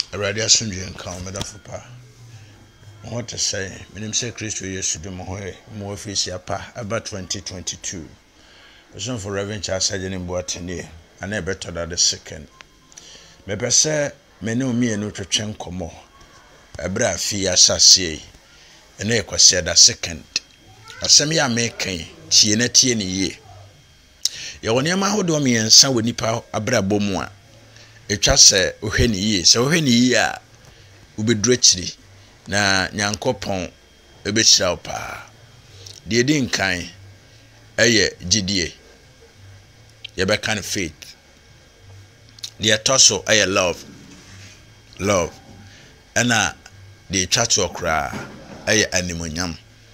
Already asundwe nkan me da fopa. What to say? Minim say Christ Yesu de mo hoye mo ofisi apa about 2022. Person for Reverend Charles Sajeni Boatene and e better than the second. Me pese me ne omi enu twetwe nkomo. Ebra fi asase ene e kwase da second. Asem ya mekan tie na tie ne ye. Ye woni ama hodo me yensa woni pa abra bomu a etwa se ohwe ne ye. Se ohwe ne ye a ubedru akiri na nyankopon ebehira pa. De di nkan eye gidie. Ye be kan faith. The atoso eye love ana the chatu okra eye animonyam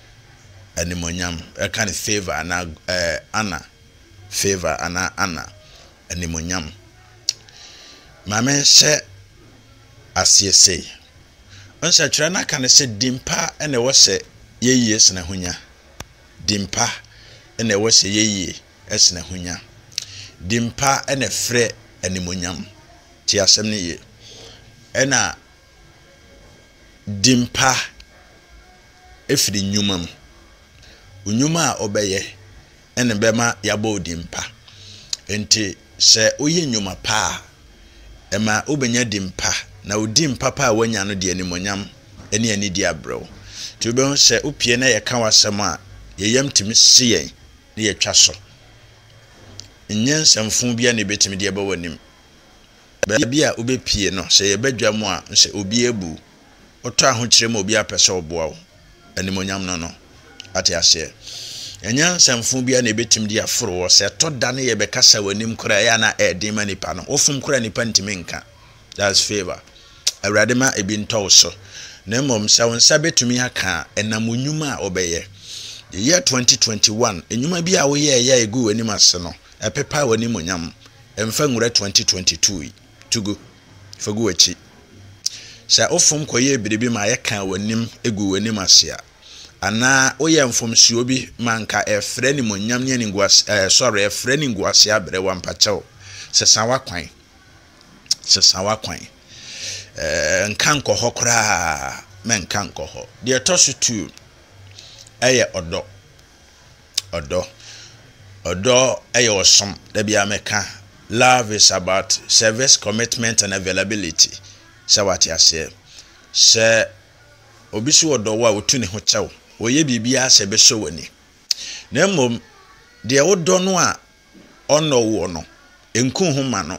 e kan favor ana favor ana animonyam mame se asiese onse twa na kan se dimpa ene wo se yeyie sene hunya dimpa ene wo se yeyie esene hunya dimpa ene frɛ animonyam ti asem ne ye ena dimpa efiri nyumam unyuma a obeye ene bema yabo dimpa enti se oye nyuma pa ema obenya dimpa na odimpa pa wanya no de animonyam ene ani di abro ti obe se opie na ye ka wasem a yeyam timi siyen ne ye twa so nyensamfu bia ne betimi de bawanim bia obepie no se ye badwa mu a se obi ebu oto ahokyere ma obi apese oboa wo animonyam no ate ase nyensamfu bia ne betimi de aforo wo se to da ne ye bekasa wanim kura ya na edin ma nipa no ofum kura nipa ntimi nka. That's favor awrade ma ebi nto so na mom se wonsa betumi aka enamunyuma obeye the year 2021 enyuma bia wo ye ya egu wanim ase no epepa wani monyam emfa ngure 2022 tugo fagu achi sa ofum koye biribi ma yeka wanim egu wanim asia ana oye mfomsuo bi manka efre ni monyam ne ni nguas sorry efre ni nguas abre wampachew sesan wakwan nkan koho kra men kan koho de tosu tu eye odo ayosom da bia meka love is about service, commitment and availability. Sawati ase se obisu odo wa otu ne ho chew oye bibia se be so wani na mom de odo no a ono wo no enku homa no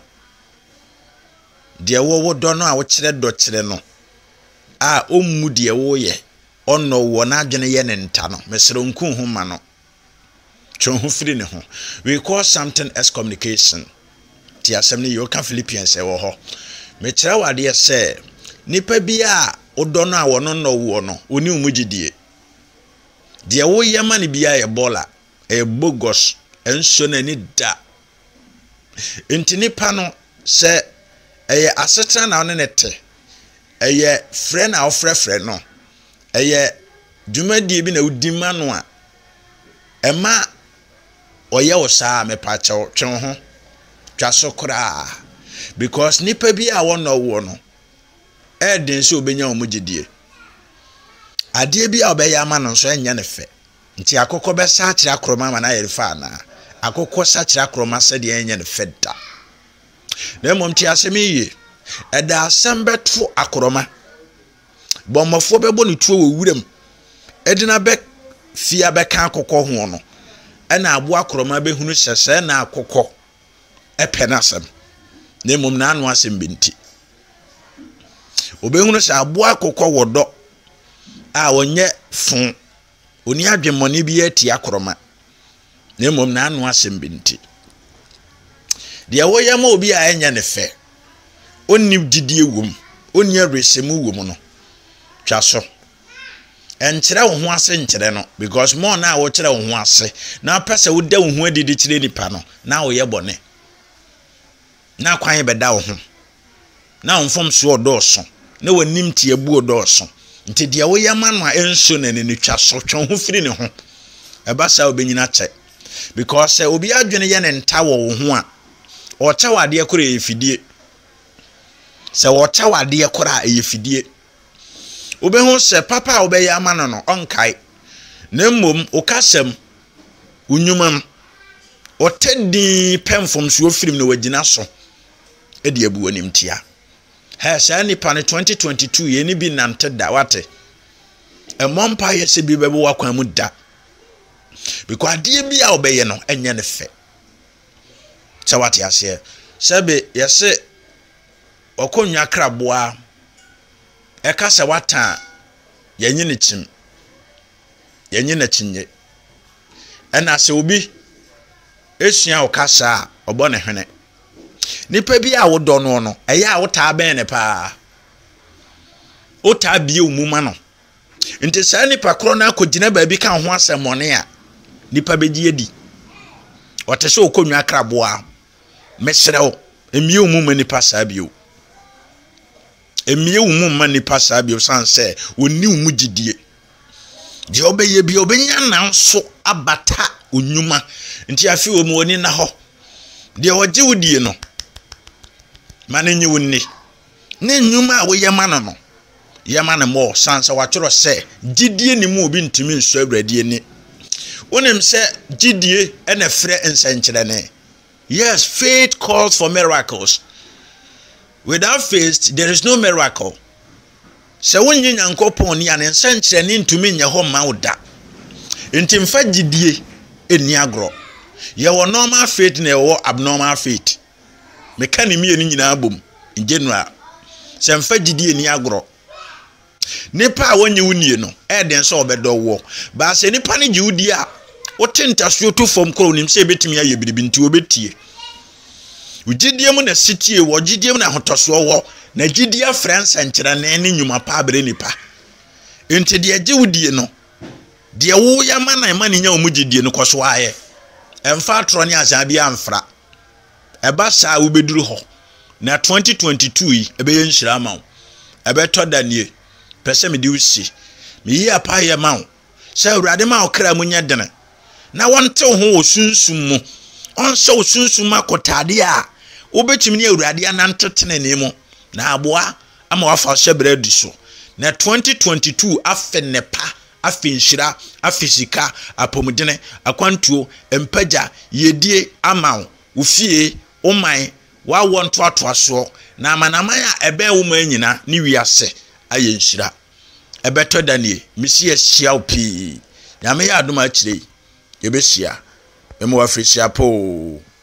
de wo do no a wo kire no a ommu de wo ye ono wo na adwene ye ne nta no mesero enku homa no we call something as communication. Ti asem you can Philippians e wo ho. Me kire wade se nipa bia odo no a wono no wo no oni umugidie. De wo yema ne bia e bola e bogos enso na ni da. Enti nipa no se eye asetra na one nete. Eye frɛ na ofrɛ no. Eye dwumadie bi na udima no a ema oye osa me pacho twen ho twaso kra because nipa bi a wono wo no den so obenya omugidie ade bi a obeya ma no so enya ne fe nti akokọ be sa akira akroma ma na yerefa na akokọ sa akira akroma se de enya ne fe da na mom ti asemi yi eda asem beto akroma bomofo bebo ne tuo wo wuram edina be fia be kan akokọ ho no ena abo akroma behunu sese na akokọ epenasem na mom na anu asem binti obehunu se abo akokọ wodo a wonye fun oni adwemmone bi ati akroma na mom na anu asem binti de woyama obi a enya ne fe onni didie wom onni aresemu wom no twaso enkyere wo ho ase nkyere no because more na wo kyere wo ho ase na pese wo da wo ho adidi kyere nipa no na wo ye bone na kwan be da wo ho na mfom so odoso na wanim tie bu odoso nti de wo yama no enso na ne twaso twon ho firi ne ho eba sa obenyina che because obi adwene ye ne nta wo ho a o che wade akore efidie se wɔkyɛ wade kora eyefidie obehu se papa obeye amano no onkai na mmom okasem unyumam otedi pemfom so ofirim na wagina so e de abu anim tia ha sa nipa ne 2022 ye ni bi nante da wate e mompa ye se bi bebo wakwan mu da because ade bi a obeye no enye ne fe se wate ase sebe ye se okonwa kraboa e ka se wata yenye ne chim yenye na chinye ena se obi esua okasa obo ne hwene nipa bi a wodo no no eya a wota ben ne pa ota bie umuma no nti sa nipa kro na akogina ba bi kan ho asemone a nipa beji edi otese okonwa kraboa mesrew emie umuma nipa sa bio emie umuma nipa sa bio sanse oni umugidie di obeye bi obenya nanso abata onyuma nti afi wo mu oni na ho de oje wudie no manenye wonni ne nyuma a wo yema no no yema ne mo sansa watoro se gidie ni mu obi ntimi nso awradie ni wonim se gidie ene frɛ nsankyere ne yes faith calls for miracles without faith there is no miracle se wonye nyankopon ni ane nsankyere ne ntumi nya ho ma woda enti mfa gidie eni agro ye wo normal faith na wo abnormal faith mekani mi eni nyina bom in general se mfa gidie eni agro nipa wonye wunie no den so obedo wo ba se nipa ne giudi a wotentasuo to fom kro nim se betimi aye biribi nti obetie ugidie mu na sitie wo gidie mu na hotoso wo na gidie friends enkyera na ne nyuma pa abre nipa enti de giudi no de wo ya mana ma ne nya omugidie no koso aye emfa atro ne azabi amfra eba sa wo beduru ho na 2022 yi ebe ye nhira ma wo ebe to danie pese me di usi me yi apa ye ma wo se awurade ma wo kra mu nya dene na wonte ho osunsum mu onse osunsum akotade a obetimi ne awurade anantetene ne mu na aboa ama wafa hyebre du so na 2022 afenepa afinhyira afisika apomudene akwantuo empaja yedie ama wo fie oman wa wonto atoaso na amanaman a ebe wo man nyina ne wiase aye nhyira ebeto danie misi ahia opi nyame ya adoma akire ye behia emo afrisia po